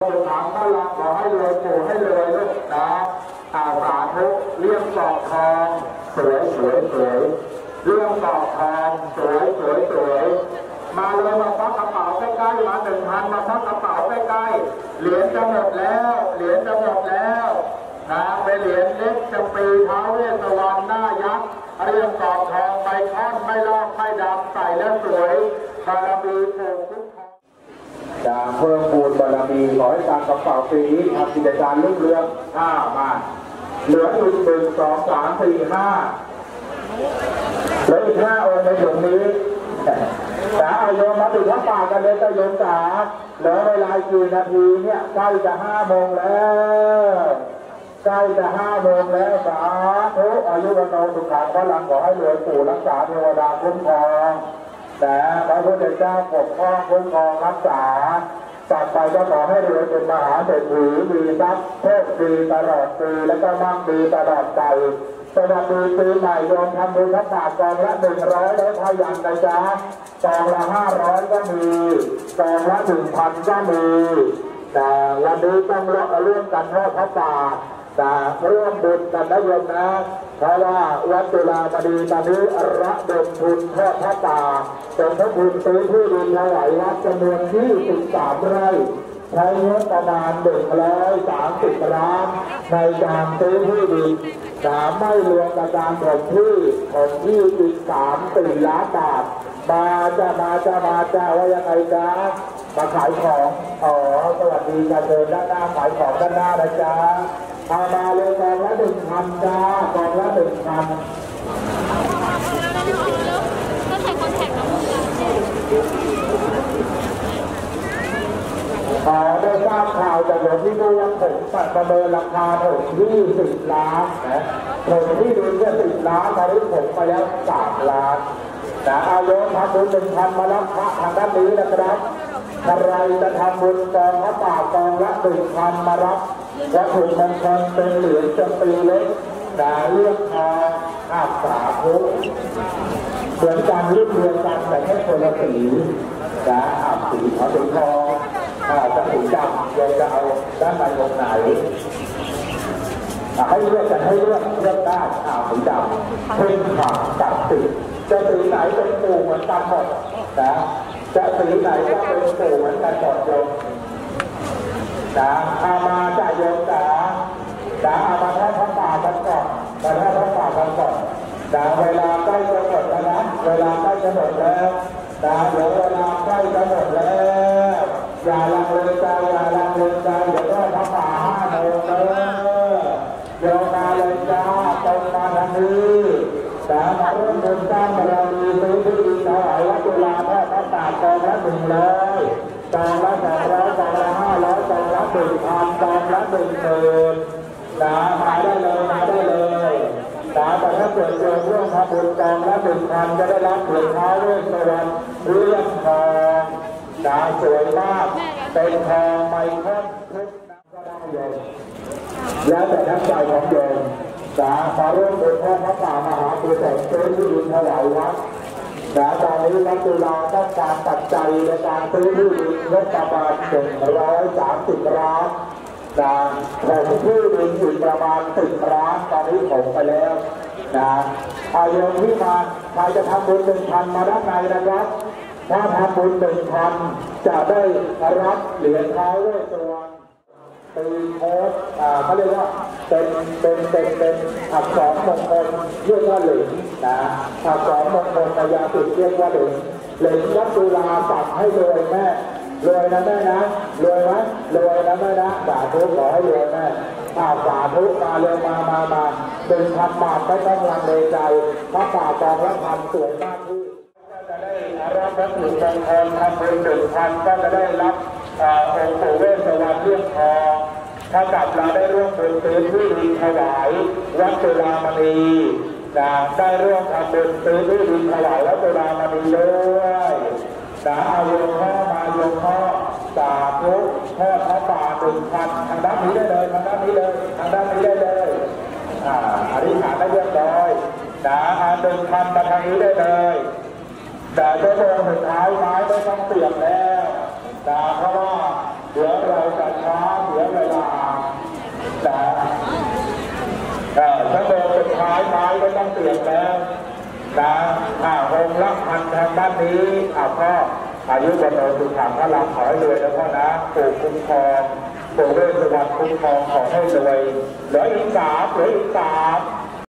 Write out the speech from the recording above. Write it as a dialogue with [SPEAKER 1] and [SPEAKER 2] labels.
[SPEAKER 1] ถามพลังขอให้รวยปู่ให้รวยลูกนะสาธุเลี่ยมกรอบทองสวยสวยสวยเลี่ยมกรอบทองสวยสวยสวยมาเลยมาพักกระเป๋าใกล้ๆมา1,000มาพักกระเป๋าใกล้ๆเหรียญจะหมดแล้วเหรียญจะหมดแล้วนะเป็นเหรียญเล็กจำปีท้าวเวสสวรรณหน้ายักษ์เลี่ยมกรอบทองใบค่อนไม่ลอกไม่ดำใส่แล้วสวยบารมีปู่คุ้มครองจะเพิ่มพูนบารมีขอให้การกระเป๋าปีนี้ทำกิจการรุ่งเรืองมาเหลืออีก1 2 3 4 5เหลืออีก5 องค์ในหลวงนี้แต่เอาโยมมาติดวัดป่ากันเลยแต่โยมจ๋าเหลือเวลากี่นาทีเนี่ยใกล้จะ5 โมงแล้วใกล้จะ5 โมงแล้วสาธุอายุวันโนสุขังพลังขอให้รวยปู่รักษาเทวดาคุ้มครองแต่พระพุทธเจ้าปกป้องคุ้มครองรักษาต่อไปก็ขอให้รวยเป็นมหาเศรษฐีมีทรัพย์โชคดีตลอดปีและก็มั่งมีตลอดไปสวัสดีปีใหม่โยมทำบุญทักษะกองละ100แล้วพยัญนะจ๊ะกองละ500ก็มีกองละ1,000ก็มีแต่วันนี้ต้องร่วมกันทอดพระป่าแต่ร่วมบุญกันนะโยมนะเพราะว่าวัดจุฬามณีตอนนี้ระดมทุนทอดพระป่าเป็นพระบุญซื้อที่ดินถวายวัดจำนวน23 ไร่ใช้งบประมาณ130 ล้านในการซื้อที่ดินไม่รวมกับการของที่อีก3-4 ล้านบาทมาจะว่ายังไงจ๊ะมาขายของสวัสดีค่ะเชิญด้านหน้าขายของด้านหน้านะจ๊ะมาเลยกองละ1,000จ้ากองละ1,000
[SPEAKER 2] ก็ใส่คอนแทคกับมือ
[SPEAKER 1] ได้ทราบข่าวจากหลวงพี่ดูว่าผมประเมินราคาถึง20 ล้านนะผมที่ดินแค่10 ล้านตอนนี้ผมไปแล้ว3 ล้านแต่อายุทำบุญ1,000มารับพระทางด้านนี้นะครับใครจะทำบุญกองพระป่ากองละ1,000มารับวัตถุมงคลเป็นเหรียญจำปีเล็กเลือกทองสาธุเหมือนกันรุ่นเดียวกันแต่แค่คนละสีสีเขาสีทองจะสีดำเราจะเอาด้านในตรงไหนให้เลือกกันให้เลือกได้สีดำเพ่งขังตัดสีจะสีไหนเป็นปู่เหมือนกันหมดจะสีไหนก็เป็นปู่เหมือนกันหมดโยมมาจ่ายโยมเอามาทอดพระป่ากันก่อนเวลาใกล้จะหมดแล้วนะเวลาใกล้จะหมดแล้วเดี๋ยวเวลาใกล้จะหมดแล้วอย่าลังเลใจเดี๋ยวก็พระป่า5 โมงโยมมาเลยจ้าตรงมาทางนี้มาร่วมบุญสร้างบารมีซื้อที่ดินถวายวัดจุฬาทอดพระป่ากองละ100กองละ200กองละ500กองละ1,000กองละ10,000มาได้เลยแต่ถ้าเกิดโยมร่วมทำบุญกองละ1,000จะได้รับเหรียญท้าวเวสสวรรณเลี่ยมทองสวยมากเป็นทองไมคอนทุกน้ำก็ได้โยมแล้วแต่น้ำใจของโยมมาร่วมบุญทอดพระป่ามหากุศลซื้อที่ดินถวายวัดตอนนี้วัดจุฬาต้องการปัจจัยในการซื้อที่ดินงบประมาณ130 ล้านผมที่ดินอยู่ประมาณ10 ล้านตอนนี้ผมไปแล้วโยมที่มาใครจะทำบุญ1,000มาด้านในนะครับถ้าทำบุญ1,000จะได้รับเหรียญท้าวเวสสวรรณตีโค้ดเขาเรียกว่าเป็นอักษรมงคลเรียกว่าเหรียญอักษรมงคลพญาติเรียกว่าเหรียญวัดจุฬาสั่งให้รวยแม่รวยนะแม่นะรวยไหมรวยนะแม่นะสาธุขอให้รวยแม่สาธุมาเลยมา1,000 บาทไม่ต้องลังเลใจพระป่ากองละ1,000สวยมากที่จะได้รับวัตถุมงคลทำบุญ1,000ก็จะได้รับองค์ปู่เวสสวรรณเลี่ยมทองถ้ากับเราได้ร่วมบุญซื้อที่ดินถวายวัดจุฬามณีได้ร่วมทำบุญซื้อที่ดินถวายวัดจุฬามณีด้วยเอาโยมพ่อมาโยมพ่อสาธุทอดพระป่า1,000ทางด้านนี้ได้เลยทางด้านนี้ได้เลยอธิษฐานได้เรียบร้อย1,000มาทางนี้ได้เลยแต่ชั่วโมงสุดท้ายไม้ไม่ต้องเปลี่ยนแล้วเพราะว่าเดี๋ยวเราจะใช้ก็ต้องเปลี่ยนแล้วนะองค์ละพันทางด้านนี้พ่ออายุวันโนสุขังพระรามขอให้รวยนะพ่อนะปู่คุ้มครองปู่เวสสุวรรณคุ้มครองขอให้รวยเหลืออีกสาม